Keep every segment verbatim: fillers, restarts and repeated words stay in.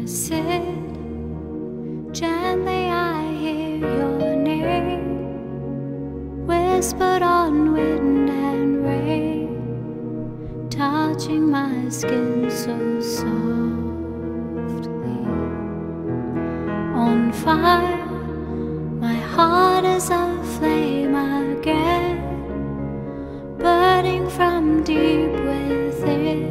sit gently, I hear your name whispered on wind and rain, touching my skin so softly. On fire, my heart is aflame again, burning from deep within,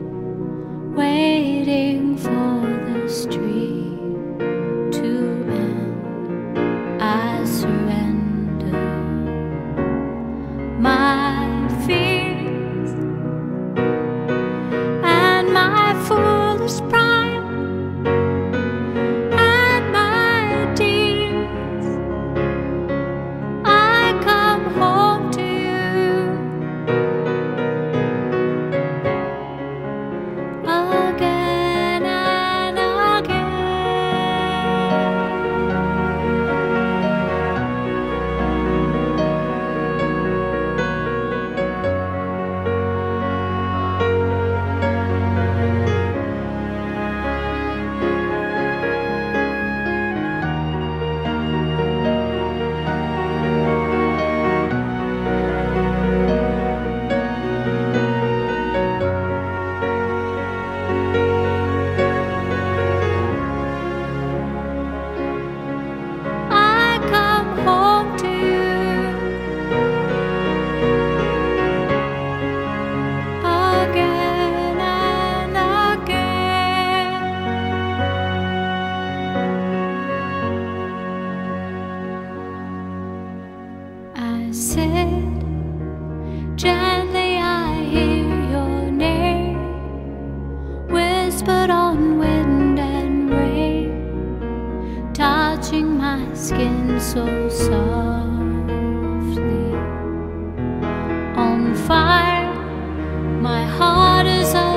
waiting for the stream to end. I surrender my fears and my foolish pride and my tears. I come home to you again and again. I come home to you again and again. I sit gently, I hear your name whispered on wind and rain, touching my skin so softly. On fire, my heart is